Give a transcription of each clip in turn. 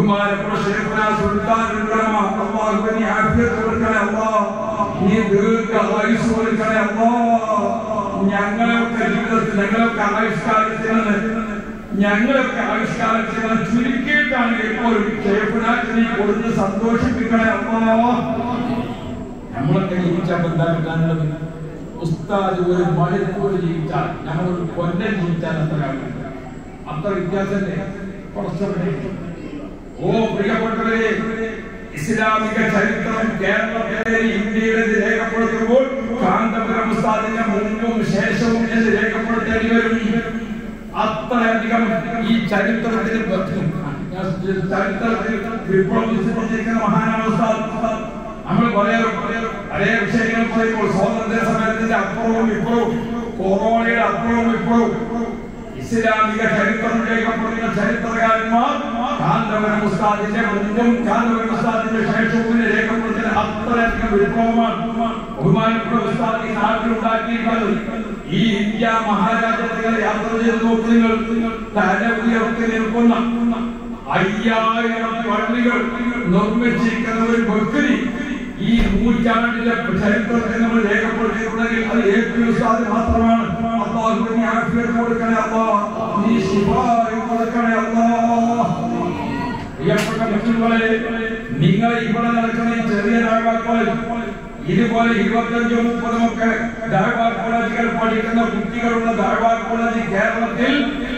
ബഹുമാനപ്പെട്ട ശൈഖുനാ സുൽത്താനുൽ ഉലമ അല്ലാഹുവിനെ ആഫിയത്ത് കൊടുക്കണേ അല്ലാഹ്, നീ ദീർഘായുസ്സ് കൊടുക്കണേ അല്ലാഹ്. ഞങ്ങളൊക്കെ ജീവിതത്തിൽ ഞങ്ങളൊക്കെ ആവിഷ്കാരത്തിൽ ചുരുക്കിയിട്ടാണ് എപ്പോഴും ശൈഖുനാനെ കൊടുത്ത് സന്തോഷിപ്പിക്കണേ അല്ലാഹ്. നമ്മളൊക്കെ ജീവിച്ചാൽ എന്താ കിട്ടാനുള്ളത്? ഉസ്താദ് ഒരു മണിക്കൂർ ജീവിച്ചാൽ നമ്മളൊരു കൊല്ലം ജീവിച്ചാൽ അത്ര വ്യത്യാസമല്ലേ? കുറച്ചല്ലേ? ഓ പ്രിയപ്പെട്ടവരെ, ഇസ്ലാമിക ചരിത്രം കേരളത്തിലെ ഇന്ത്യയുടെ രേഖപ്പെടുത്തുമ്പോൾ കാന്തപുരം ഉസ്താദിന്റെ മുമ്പും ശേഷവും എന്ന് രേഖപ്പെടുത്തേണ്ടി വരും. അത്രയധികം ഈ ചരിത്രത്തിൽ വിപ്ലവം സൃഷ്ടിച്ചിരിക്കുന്ന മഹാനായ ഉസ്താദ്. നമ്മൾ പല വിഷയങ്ങൾ പറയുമ്പോൾ സ്വാതന്ത്ര്യ സമരത്തിന്റെ അപ്പുറവും ഇപ്പുറവും, കൊറോണയുടെ അപ്പുറവും ഇപ്പുറവും ഇസ്ലാമിക ചരിത്രം രേഖപ്പെടുത്തുന്ന ചരിത്രകാരന്മാർ കാന്തപുരം ഉസ്താദിന്റെ മുമ്പും കാന്തപുരം ഉസ്താദിന്റെ ശേഷവും രേഖപ്പെടുത്തുന്ന അത്രയധികം വിപ്ലവമാണ് ബഹുമാനപ്പെട്ട ഉസ്താദ് ഈ നാട്ടിലുണ്ടാക്കിയിട്ടുള്ളത്. ഈ ഇന്ത്യ മഹാരാജ്യത്തിൽ യാത്ര ചെയ്ത് നോക്കുന്നവർ തല ഉയർത്തി നിൽക്കുന്ന 5000 പള്ളികൾ നിർമ്മിച്ചിരിക്കുന്ന ഒരു ബക്രി ഈ നൂറ്റാണ്ടിലെ ചരിത്രത്തിൽ നമ്മൾ രേഖപ്പെടുത്തിയിട്ടുണ്ടെങ്കിൽ അത് എ.പി. ഉസ്താദ് മാത്രമാണ്. അല്ലാഹുവിനെ ആഫിയത്ത് കൊടുക്കണേ അല്ലാഹ്, നീ ശിഫാഅ കൊടുക്കണേ അല്ലാഹ്. പ്രിയപ്പെട്ട മുസ്ലിങ്ങളെ, നിങ്ങൾ ഇവിടെ നടക്കുന്ന ചെറിയ ദഅവകൾ ഇതുപോലെ 25-30 ഒക്കെ ദഅവ കോളേജുകൾ പഠിക്കുന്ന കുട്ടികളുള്ള ദഅവ കോളേജ് കേരളത്തിൽ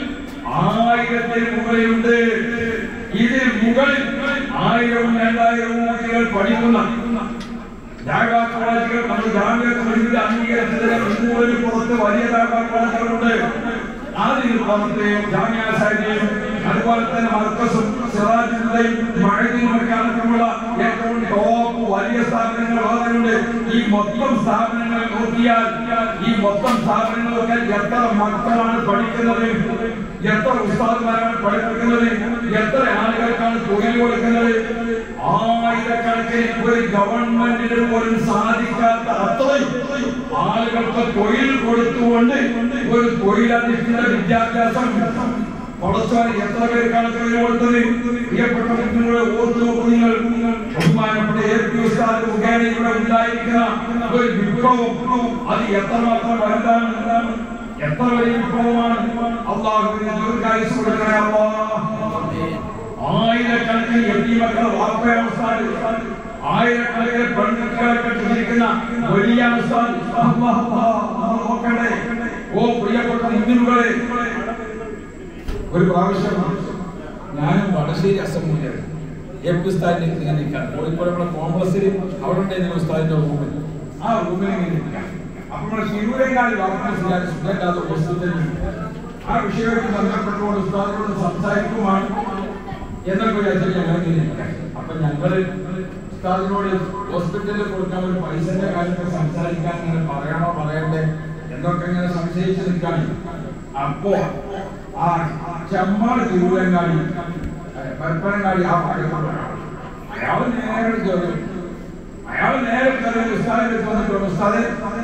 1000-ൽ മുകളിലുണ്ട്. ഇതിൽ മുകളിൽ 1000-2000 കുട്ടികൾ പഠിക്കുന്ന ദഅവ കോളേജുകൾ നമ്മൾ ജാമ്യത്തിന്റെ അംഗീകാരത്തിന് പുറത്ത് വലിയ ദഅവ കോളേജുകളുണ്ട്. അതിൽ പുറത്ത് ജാമ്യ സാഹിബിയും അതുപോലെ തന്നെ മർക്കസും സിറാജുദ്ദീൻ മഅദിനുമൊക്കെ അടക്കമുള്ള ഏറ്റവും ടോപ്പ് വലിയ സ്ഥാപനങ്ങൾ വേറെയുണ്ട്. ഈ മൊത്തം സ്ഥാപനങ്ങൾ നോക്കിയാൽ ഈ മൊത്തം സ്ഥാപനങ്ങളൊക്കെ എത്ര മക്കളാണ് പഠിക്കുന്നത്, എത്ര ഉസ്താദുമാരാണ് പഠിപ്പിക്കുന്നത്, എത്ര ആളുകൾക്കാണ് തൊഴിൽ കൊടുക്കുന്നത്. ആയിരക്കണക്കിന് ഒരു ഗവൺമെന്റിന് പോലും സാധിക്കാത്ത അത്രയും ആളുകൾക്ക് തൊഴിൽ കൊടുത്തുകൊണ്ട് ഒരു തൊഴിലധിഷ്ഠിത വിദ്യാഭ്യാസം പടച്ചവൻ എത്ര പേർക്കാണ് തൊഴിൽ കൊടുത്തത്? പ്രിയപ്പെട്ട കുഞ്ഞുങ്ങളെ ഓർത്തു നോക്കൂ. നിങ്ങൾ ബഹുമാനപ്പെട്ട എ.പി. ഉസ്താദ് മുഖേന ഇവിടെ ഉണ്ടായിരിക്കുന്ന ഒരു വിപ്ലവം അത് എത്രമാത്രം വലുതാണ്, എത്ര വലിയ വിപ്ലവമാണ്. അല്ലാഹുവിനെ ദീർഘായുസ്സ് കൊടുക്കണേ അല്ലാഹ്. ആയിരക്കണക്കിന് യതീമക്കളെ വാപ്പയാണ് ഉസ്താദ്, ആയിരക്കണക്കിന് പെൺകുട്ടികളെ കെട്ടിച്ചിരിക്കുന്ന വലിയ ഉസ്താദ്. നോക്കണ്ടേ? ഓ പ്രിയപ്പെട്ട മുസ്ലിങ്ങളെ, ഒരു പ്രാവശ്യം ഞാനും വടശ്ശേരി അസംബ്ലിയാണ് എ.പി. ഉസ്താദിന്റെ ഇങ്ങനെ നിൽക്കാം. കോഴിക്കോട് നമ്മുടെ കോംപ്ലക്സിൽ അവിടെ ഉണ്ടായിരുന്ന ഉസ്താദിന്റെ റൂമിൽ, ആ റൂമിൽ ഇങ്ങനെ നിൽക്കാം. അപ്പൊ നമ്മുടെ ശിവരേങ്ങാടി വാർത്താ സുഖമില്ലാത്ത ഹോസ്പിറ്റലിൽ ആ വിഷയവുമായി ബന്ധപ്പെട്ടുകൊണ്ട് ഉസ്താദിനോട് സംസാരിക്കുമാണ് എന്നൊക്കെ ഞങ്ങൾ നിൽക്കാം. അപ്പൊ ഞങ്ങള് ഉസ്താദിനോട് ഹോസ്പിറ്റലിൽ കൊടുക്കാൻ ഒരു പൈസന്റെ കാര്യത്തിൽ സംസാരിക്കാൻ ഇങ്ങനെ പറയണോ പറയണ്ടേ എന്നൊക്കെ ഇങ്ങനെ സംശയിച്ച് നിൽക്കാൻ. അപ്പോ ആ ചെമ്മാട് തിരുവല്ലങ്ങാടി പരപ്പനങ്ങാടി ആ പാടിക്കൊണ്ടാണ് അയാൾ നേരെ കയറി ഉസ്താദിനെ വന്നിട്ടുണ്ട്. ഉസ്താദെ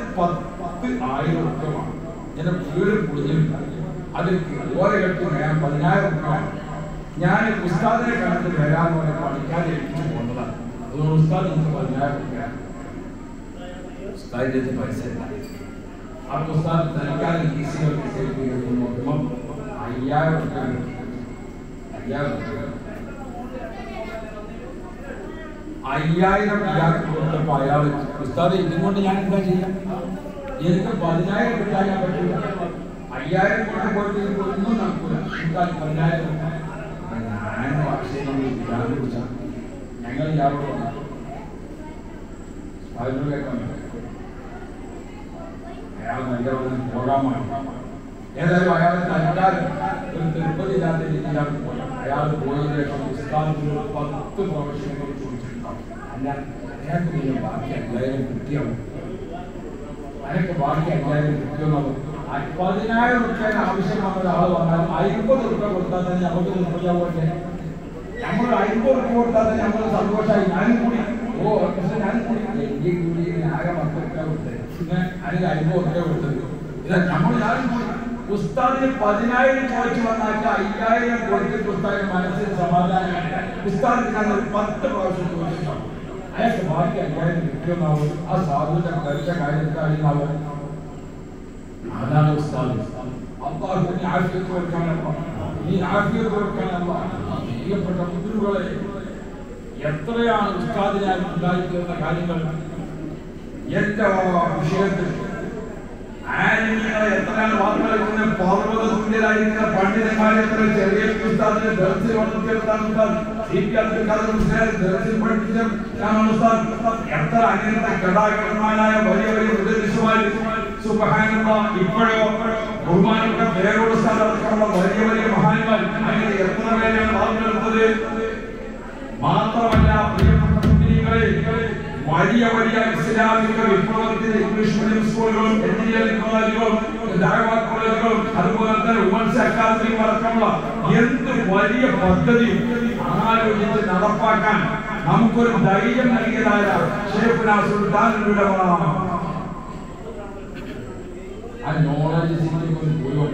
10,000 രൂപമാണ് എന്റെ വീട് പൊളിഞ്ഞിട്ടുണ്ട്, അതിൽ ഓരോ കെട്ടി ഞാൻ 10,000 രൂപ ഞാൻ ഉസ്താദിനെ കണ്ടിട്ട് വരാന്ന് പറഞ്ഞ പഠിക്കാതെ എനിക്ക് പോകുന്നതാണ്. അതുകൊണ്ട് ഉസ്താദ് എനിക്ക് 10,000 രൂപ ഉസ്താദിന്റെ പൈസ ഇല്ല. അപ്പൊ ഉസ്താദ് തനിക്കാതെ നോക്കുമ്പോൾ 5,000 രൂപ 5,000 ഇയാൾക്ക് കൊടുത്തപ്പോ അയാൾ ഉസ്താദ് ഇതുകൊണ്ട് ഞാൻ എന്താ ചെയ്യാം, എനിക്ക് 10,000 കിട്ടാൻ പറ്റില്ല, 5,000 കൊണ്ട് പോയിട്ട് ഒന്നും നടക്കൂല, 10,000 ഞാൻ ഭാഷയിൽ കുറിച്ച ഞങ്ങൾ ഇയാളോട് അയാൾ നല്ല പോകാമാണ്. ഏതായാലും അയാളെ തൽക്കാലം ഒരു തിരുപ്പതിയില്ലാത്ത രീതിയിലാണ് പോയത്. അയാൾ പോയതിനു ശേഷം ഉസ്താദിനോട് 10 പ്രൊഫഷനുകൾ ചോദിച്ചിട്ടുണ്ടാവും. അല്ല അയാൾക്ക് പിന്നെ ബാക്കി 5,000 കിട്ടിയാവും, അനക്ക് ബാക്കി 5,000 കിട്ടിയെന്നാവും. 10,000 രൂപ ആവശ്യമായ ഒരാൾ വന്നാൽ 50 രൂപ കൊടുത്താൽ തന്നെ നമുക്ക് നിർമ്മിക്കാവട്ടെ. നമ്മൾ 50 രൂപ കൊടുത്താൽ തന്നെ നമ്മൾ സന്തോഷമായി. ഞാനും കൂടി ഞാനും കൂടി എനിക്ക് കൂടി ആകെ 10 രൂപ കൊടുത്തത്, അതിന് 50 രൂപ കൊടുത്തത്. ഇതാ നമ്മൾ ഞാനും കൂടി ഉസ്താദിന് 10,000 ചോദിച്ചു വന്നാച്ച 5,000 കൊടുത്തിട്ട് ഉസ്താദിന് മനസ്സിന് സമാധാനമാണ്. ഉസ്താദിന് 10 പ്രാവശ്യം ചോദിച്ചിട്ടുണ്ടാവും. അയാൾക്ക് ബാക്കി 5,000 കിട്ടുന്നാവും. ആ സാധുവിന്റെ കഴിച്ച കാര്യത്തിനാവും. അതാണ് ഉസ്താദ്. അള്ളാഹു നീ ആഫിയത്ത് കൊടുക്കാനല്ല, നീ ആഫിയത്ത് കൊടുക്കാനല്ല. പ്രിയപ്പെട്ട മുദ്രുകളെ, എത്രയാണ് ഉസ്താദിനാൽ ഉണ്ടായിത്തീർന്ന കാര്യങ്ങൾ. എന്റെ വിഷയത്തിൽ ആലിമീങ്ങളെ എത്രയാണ് വാർത്തകളിൽ പർവ്വത തുല്യരായിരിക്കുന്ന പണ്ഡിതന്മാരെ എത്ര ചെറിയ ഉസ്താദിനെ ദർസിൽ വളർത്തിയെടുത്താണ് ഉസ്താദ്. ദർസിൽ പഠിപ്പിച്ച ഉസ്താദ്. എത്ര അങ്ങനത്തെ ഗതാഗതന്മാരായ വലിയ വലിയ മുദ്രമാര് സുബ്ഹാനല്ലാഹ്. ഇപ്പോഴോ ബഹുമാനപ്പെട്ട പേരോട് സ്ഥലത്തുള്ള വലിയ വലിയ മഹാന്മാർ അങ്ങനെ എത്ര പേരെയാണ് വാർത്തയെടുത്തത്. മാത്രമല്ല പ്രിയപ്പെട്ട മുസ്ലിങ്ങളെ, വലിയ വലിയ ഇസ്ലാമിക വിപ്ലവത്തിന് ഇംഗ്ലീഷ് മീഡിയം സ്കൂളുകളും എഞ്ചിനീയറിംഗ് കോളേജുകളും ദഅവാ കോളേജുകളും അതുപോലെ തന്നെ വുമൻസ് അക്കാദമിയും അടക്കമുള്ള എന്ത് വലിയ പദ്ധതിയും ആലോചിച്ച് നടപ്പാക്കാൻ നമുക്കൊരു ധൈര്യം നൽകിയതായ ശൈഖുനാ സുൽത്താനുൽ ഉലമ. ആ നോളജ് സിറ്റിക്ക്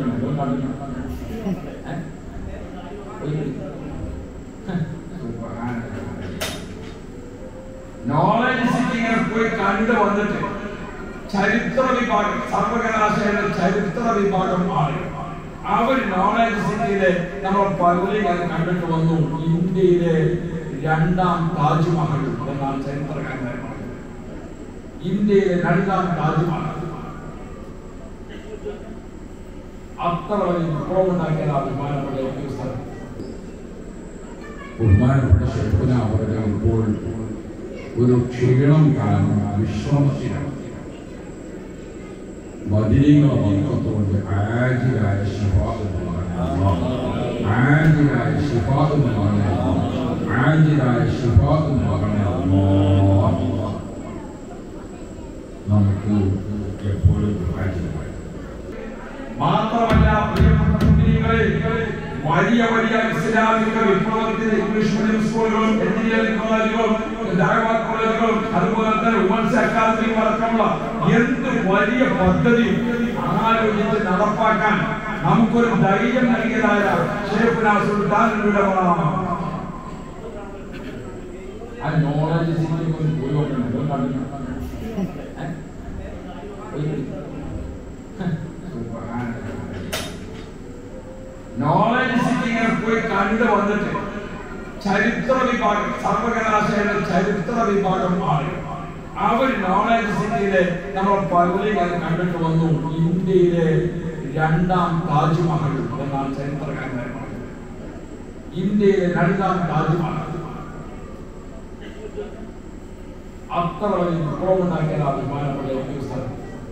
നോളജ് സിറ്റിങ്ങിനെ പോയി കണ്ടു വന്നിട്ട് ചരിത്ര വിഭാഗം, സർവകലാശാലയുടെ ചരിത്ര വിഭാഗം ആളുകൾ അവർ നോളജ് സിറ്റിയിലെ നമ്മൾ പള്ളി കണ്ടിട്ട് വന്നു. ഇന്ത്യയിലെ 2ാം താജ്മഹൽ എന്നാണ് ചരിത്രകാരന്മാർ പറഞ്ഞത്. ഇന്ത്യയിലെ 2ാം താജ്മഹൽ അത്ര വലിയ വിപ്ലവമുണ്ടാക്കിയ ബഹുമാനപ്പെട്ട ശൈഖുനാ അവരുടെ ഇപ്പോൾ ഒരു ക്ഷീണം കാരണം വിശ്രമത്തിലാണ്. മദീനയുടെ മഹത്വത്തോട് ആജിലായ ശിഫാഅ് ആജിലായ ശിഫാഅ് ആജിലായ ശിഫാഅ് നമുക്ക് എപ്പോഴും ആജിലായി. മാത്രമല്ല പ്രിയപ്പെട്ട മുസ്ലിങ്ങളെ, വലിയ വലിയ ഇസ്ലാമിക വിപ്ലവത്തിന് ഇംഗ്ലീഷ് മീഡിയം സ്കൂളുകളും എഞ്ചിനീയറിംഗ് കോളേജുകളും ദഅവാ കോളേജുകളും അതുപോലെ തന്നെ വുമൻസ് അക്കാദമിയും അടക്കമുള്ള എന്ത് വലിയ പദ്ധതിയും ആലോചിച്ച് നടപ്പാക്കാൻ നമുക്കൊരു ധൈര്യം നൽകിയതായ ശൈഖുനാ സുൽത്താനുൽ ഉലമ. ആ നോളജ് സിറ്റിക്ക് നോളജ് സിറ്റിങ്ങിനെ പോയി കണ്ടു വന്നിട്ട് ചരിത്ര വിഭാഗം, സർവകലാശാലയുടെ ചരിത്ര വിഭാഗം ആളുകൾ അവർ നോളജ് സിറ്റിയിലെ നമ്മൾ പള്ളി കണ്ടിട്ട് വന്നു. ഇന്ത്യയിലെ 2ാം താജ്മഹൽ എന്നാണ് ചരിത്രകാരന്മാർ പറഞ്ഞത്. ഇന്ത്യയിലെ 2ാം താജ്മഹൽ അത്ര വലിയ വിപ്ലവമുണ്ടാക്കിയ ബഹുമാനപ്പെട്ട